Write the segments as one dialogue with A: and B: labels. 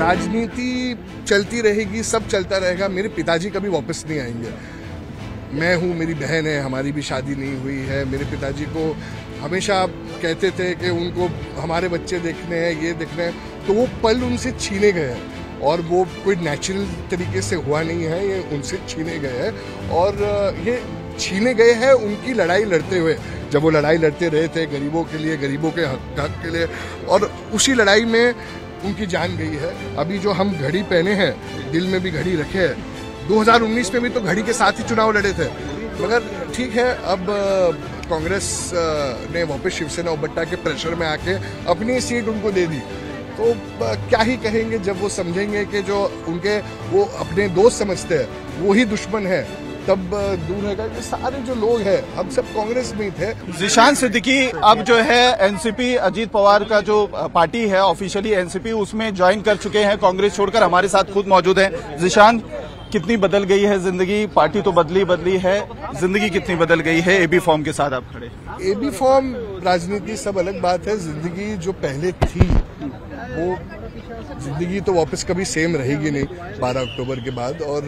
A: राजनीति चलती रहेगी, सब चलता रहेगा। मेरे पिताजी कभी वापस नहीं आएंगे। मैं हूँ, मेरी बहन है, हमारी भी शादी नहीं हुई है। मेरे पिताजी को हमेशा कहते थे कि उनको हमारे बच्चे देखने हैं, ये देखने हैं, तो वो पल उनसे छीने गए हैं और वो कोई नेचुरल तरीके से हुआ नहीं है, ये उनसे छीने गए हैं। और ये छीने गए हैं उनकी लड़ाई लड़ते हुए, जब वो लड़ाई लड़ते रहे थे गरीबों के लिए, गरीबों के हक के लिए, और उसी लड़ाई में उनकी जान गई है। अभी जो हम घड़ी पहने हैं, दिल में भी घड़ी रखे हैं, 2019 में भी तो घड़ी के साथ ही चुनाव लड़े थे। मगर ठीक है, अब कांग्रेस ने वापस शिवसेना उबट्टा के प्रेशर में आके अपनी सीट उनको दे दी, तो क्या ही कहेंगे जब वो समझेंगे कि जो उनके वो अपने दोस्त समझते हैं वो ही दुश्मन है, तब दूर रहेगा। ये सारे जो लोग हैं, हम सब कांग्रेस में ही थे।
B: ज़ीशान सिद्दीकी अब जो है एनसीपी, अजीत पवार का जो पार्टी है ऑफिशियली एनसीपी, उसमें ज्वाइन कर चुके हैं कांग्रेस छोड़कर। हमारे साथ खुद मौजूद हैं। ज़ीशान, कितनी बदल गई है जिंदगी? पार्टी तो बदली है, जिंदगी कितनी बदल गई है एबी फॉर्म के साथ आप खड़े?
A: एबी फॉर्म, राजनीति सब अलग बात है। जिंदगी जो पहले थी वो जिंदगी तो वापस कभी सेम रहेगी नहीं 12 अक्टूबर के बाद। और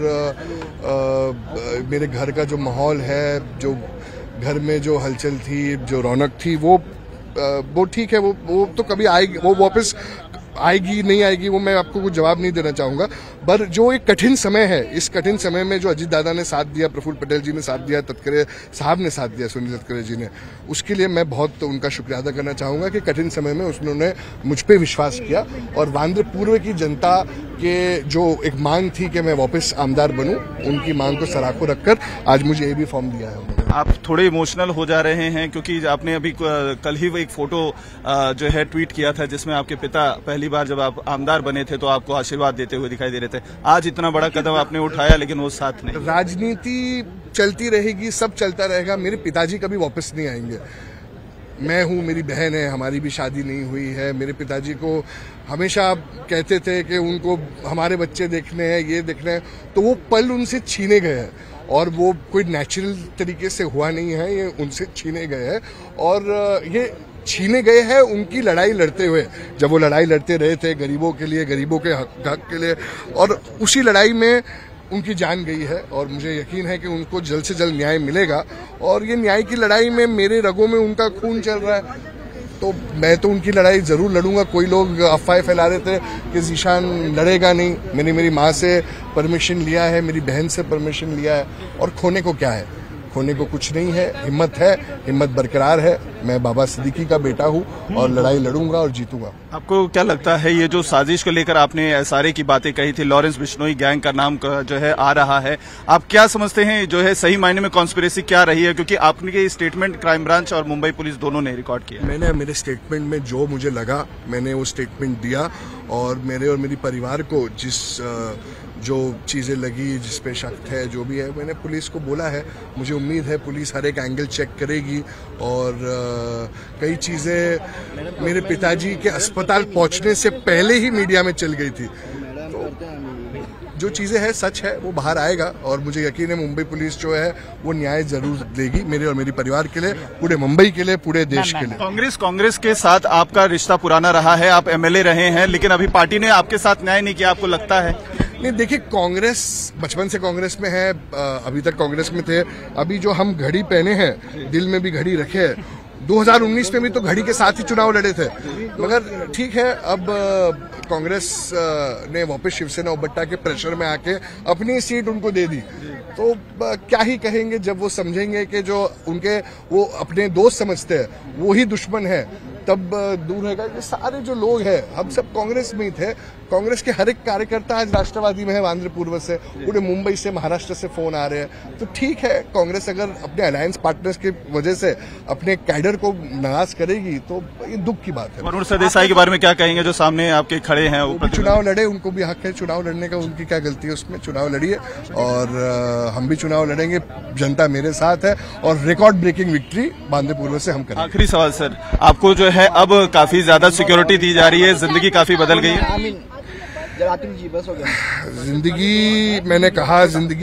A: मेरे घर का जो माहौल है, जो घर में जो हलचल थी, जो रौनक थी, वो ठीक है। वो तो कभी आएगी, वो वापस आएगी नहीं आएगी, वो मैं आपको कुछ जवाब नहीं देना चाहूंगा। पर जो एक कठिन समय है, इस कठिन समय में जो अजीत दादा ने साथ दिया, प्रफुल्ल पटेल जी ने साथ दिया, तटकरे साहब ने साथ दिया, सुनील तटकरे जी ने, उसके लिए मैं बहुत उनका शुक्रिया अदा करना चाहूंगा कि कठिन समय में उन्होंने मुझ पे विश्वास किया। और वांद्र पूर्व की जनता के जो एक मांग थी कि मैं वापस आमदार बनूं, उनकी मांग को सराखों रखकर आज मुझे एबी फॉर्म दिया है।
B: आप थोड़े इमोशनल हो जा रहे हैं क्योंकि आपने अभी कल ही वो एक फोटो जो है ट्वीट किया था जिसमें आपके पिता पहली बार जब आप आमदार बने थे तो आपको आशीर्वाद देते हुए दिखाई दे रहे थे। आज इतना बड़ा कदम आपने उठाया लेकिन वो साथ नहीं।
A: राजनीति चलती रहेगी, सब चलता रहेगा। मेरे पिताजी कभी वापस नहीं आएंगे। मैं हूँ, मेरी बहन है, हमारी भी शादी नहीं हुई है। मेरे पिताजी को हमेशा कहते थे कि उनको हमारे बच्चे देखने हैं, ये देखने हैं, तो वो पल उनसे छीने गए हैं और वो कोई नेचुरल तरीके से हुआ नहीं है, ये उनसे छीने गए हैं। और ये छीने गए हैं उनकी लड़ाई लड़ते हुए, जब वो लड़ाई लड़ते रहे थे गरीबों के लिए, गरीबों के हक के लिए, और उसी लड़ाई में उनकी जान गई है। और मुझे यकीन है कि उनको जल्द से जल्द न्याय मिलेगा। और ये न्याय की लड़ाई में मेरे रगों में उनका खून चल रहा है, तो मैं तो उनकी लड़ाई जरूर लड़ूंगा। कोई लोग अफवाहें फैला रहे थे कि ज़ीशान लड़ेगा नहीं। मैंने मेरी माँ से परमिशन लिया है, मेरी बहन से परमिशन लिया है, और खोने को क्या है? खोने को कुछ नहीं है। हिम्मत है, हिम्मत बरकरार है। मैं बाबा सिद्दीकी का बेटा हूँ और लड़ाई लड़ूंगा और जीतूंगा।
B: आपको क्या लगता है ये जो साजिश को लेकर आपने एसआरए की बातें कही थी, लॉरेंस बिश्नोई गैंग का नाम जो है आ रहा है, आप क्या समझते हैं जो है सही मायने में कॉन्स्पिरेसी क्या रही है? क्योंकि आपने स्टेटमेंट क्राइम ब्रांच और मुंबई पुलिस दोनों ने रिकॉर्ड किया।
A: मैंने मेरे स्टेटमेंट में जो मुझे लगा मैंने वो स्टेटमेंट दिया, और मेरे और मेरी परिवार को जो चीज़ें लगी, जिस पे शक है, जो भी है, मैंने पुलिस को बोला है। मुझे उम्मीद है पुलिस हर एक एंगल चेक करेगी। और कई चीज़ें मेरे पिताजी के अस्पताल पहुंचने से पहले ही मीडिया में चल गई थी, तो जो चीज़ें हैं सच है वो बाहर आएगा। और मुझे यकीन है मुंबई पुलिस जो है वो न्याय जरूर देगी, मेरे और मेरी परिवार के लिए, पूरे मुंबई के लिए, पूरे देश के लिए।
B: कांग्रेस के साथ आपका रिश्ता पुराना रहा है, आप एमएलए रहे हैं, लेकिन अभी पार्टी ने आपके साथ न्याय नहीं किया, आपको लगता है?
A: नहीं, देखिए, कांग्रेस बचपन से कांग्रेस में है, अभी तक कांग्रेस में थे। अभी जो हम घड़ी पहने हैं, दिल में भी घड़ी रखे हैं, 2019 में भी तो घड़ी के साथ ही चुनाव लड़े थे। मगर ठीक है, अब कांग्रेस ने वापस शिवसेना उबट्टा के प्रेशर में आके अपनी सीट उनको दे दी, तो क्या ही कहेंगे जब वो समझेंगे कि जो उनके वो अपने दोस्त समझते हैं वो ही दुश्मन है, तब दूर रहेगा। ये सारे जो लोग हैं, हम सब कांग्रेस में ही थे। कांग्रेस के हर एक कार्यकर्ता आज राष्ट्रवादी में है, वांद्र पूर्व से, पूरे मुंबई से, महाराष्ट्र से फोन आ रहे हैं। तो ठीक है, कांग्रेस अगर अपने अलायंस पार्टनर्स की वजह से अपने कैडर को नाराज करेगी तो ये दुख की बात है।
B: वरुण सरदेसाई के बारे में क्या कहेंगे जो सामने आपके खड़े हैं?
A: वो चुनाव लड़े, उनको भी हक है चुनाव लड़ने का, उनकी क्या गलती है उसमें? चुनाव लड़िए, और हम भी चुनाव लड़ेंगे। जनता मेरे साथ है और रिकॉर्ड ब्रेकिंग विक्ट्री वांद्र पूर्व से हम करेंगे।
B: आखिरी सवाल सर, आपको जो है अब काफी ज्यादा सिक्योरिटी दी जा रही है, जिंदगी काफी बदल गई है?
A: जिंदगी, मैंने कहा, जिंदगी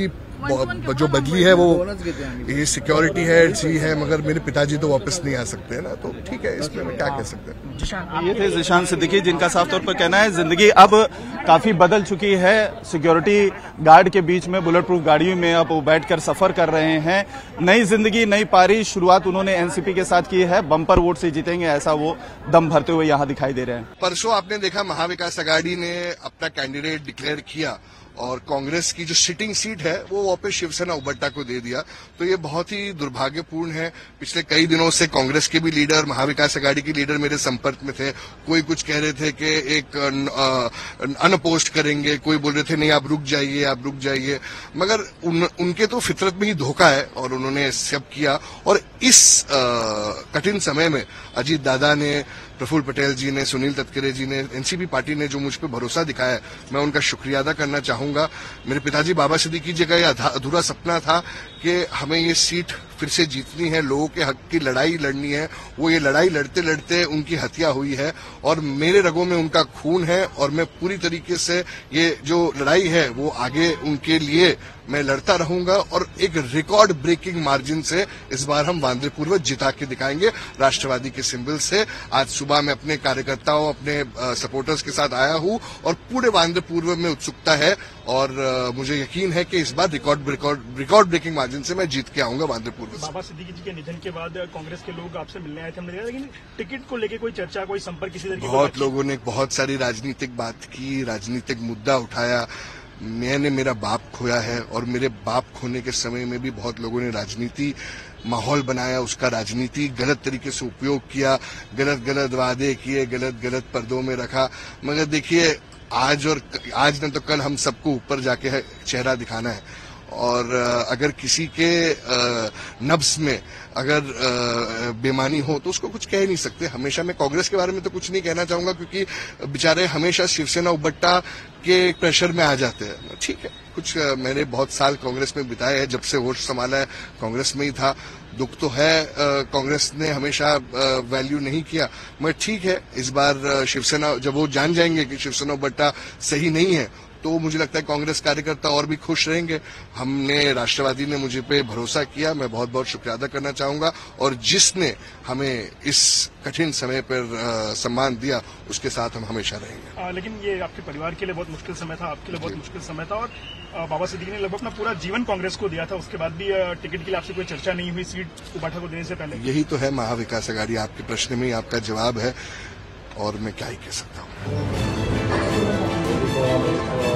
A: जो बदली है वो ये सिक्योरिटी है, सी है, मगर मेरे पिताजी तो वापस नहीं आ सकते हैं ना, तो ठीक है, इसमें मैं क्या कह सकते हैं।
B: ये थे ज़ीशान सिद्दीकी, जिनका साफ तौर पर कहना है जिंदगी अब काफी बदल चुकी है। सिक्योरिटी गार्ड के बीच में बुलेट प्रूफ गाड़ियों में अब वो बैठकर सफर कर रहे हैं। नई जिंदगी, नई पारी, शुरुआत उन्होंने एनसीपी के साथ की है। बम्पर वोट से जीतेंगे, ऐसा वो दम भरते हुए यहां दिखाई दे रहे हैं।
A: परसों आपने देखा महाविकास आघाड़ी ने अपना कैंडिडेट डिक्लेयर किया और कांग्रेस की जो सिटिंग सीट है वो वापस शिवसेना उबट्टा को दे दिया, तो ये बहुत ही दुर्भाग्यपूर्ण है। पिछले कई दिनों से कांग्रेस के भी लीडर, महाविकास आघाड़ी के लीडर मेरे संपर्क में थे। कोई कुछ कह रहे थे कि एक अनपोस्ट करेंगे, कोई बोल रहे थे नहीं आप रुक जाइए, मगर उनके तो फितरत में ही धोखा है और उन्होंने सब किया। और इस कठिन समय में अजीत दादा ने, प्रफुल्ल पटेल जी ने, सुनील तटकरे जी ने, एनसीपी पार्टी ने जो मुझ पर भरोसा दिखाया है, मैं उनका शुक्रिया अदा करना चाहूंगा। मेरे पिताजी बाबा सिद्दीकी जी का यह अधूरा सपना था कि हमें ये सीट फिर से जीतनी है, लोगों के हक की लड़ाई लड़नी है। वो ये लड़ाई लड़ते लड़ते उनकी हत्या हुई है और मेरे रगों में उनका खून है और मैं पूरी तरीके से ये जो लड़ाई है वो आगे उनके लिए मैं लड़ता रहूंगा और एक रिकॉर्ड ब्रेकिंग मार्जिन से इस बार हम वांद्रे पूर्व जिता के दिखाएंगे राष्ट्रवादी के सिंबल से। आज सुबह मैं अपने कार्यकर्ताओं, अपने सपोर्टर्स के साथ आया हूं और पूरे वांद्रे पूर्व में उत्सुकता है और मुझे यकीन है कि इस बार रिकॉर्ड ब्रेकिंग मार्जिन से मैं जीत के आऊंगा वांद्रे पूर्व से।
C: बाबा सिद्दीकी जी के निधन के बाद कांग्रेस के लोग आपसे मिलने आए थे, हमने देखा, लेकिन टिकट को लेकर कोई चर्चा, कोई संपर्क किसी तरह की?
A: बहुत लोगों ने बहुत सारी राजनीतिक बात की, राजनीतिक मुद्दा उठाया। मैंने मेरा बाप खोया है और मेरे बाप खोने के समय में भी बहुत लोगों ने राजनीति माहौल बनाया, उसका राजनीति गलत तरीके से उपयोग किया, गलत वादे किए, गलत पर्दों में रखा। मगर देखिए, आज न तो कल हम सबको ऊपर जाके चेहरा दिखाना है और अगर किसी के नब्ज में अगर बेमानी हो तो उसको कुछ कह नहीं सकते। हमेशा मैं कांग्रेस के बारे में तो कुछ नहीं कहना चाहूंगा क्योंकि बेचारे हमेशा शिवसेना उबट्टा के प्रेशर में आ जाते हैं। ठीक है, कुछ मैंने बहुत साल कांग्रेस में बिताए हैं, जब से होश संभाला है कांग्रेस में ही था। दुख तो है, कांग्रेस ने हमेशा वैल्यू नहीं किया, मगर ठीक है, इस बार शिवसेना, जब वो जान जाएंगे कि शिवसेना उबट्टा सही नहीं है तो मुझे लगता है कांग्रेस कार्यकर्ता और भी खुश रहेंगे। हमने, राष्ट्रवादी ने मुझे पे भरोसा किया, मैं बहुत बहुत शुक्रिया अदा करना चाहूंगा और जिसने हमें इस कठिन समय पर सम्मान दिया उसके साथ हम हमेशा रहेंगे।
C: लेकिन ये आपके परिवार के लिए बहुत मुश्किल समय था, आपके लिए बहुत मुश्किल समय था और बाबा सिद्दीकी ने लगभग अपना पूरा जीवन कांग्रेस को दिया था, उसके बाद भी टिकट के लिए आपसे कोई चर्चा नहीं हुई सीट उबाठा को देने से पहले?
A: यही तो है महाविकास आघाड़ी, आपके प्रश्न में ही आपका जवाब है और मैं क्या ही कह सकता हूँ।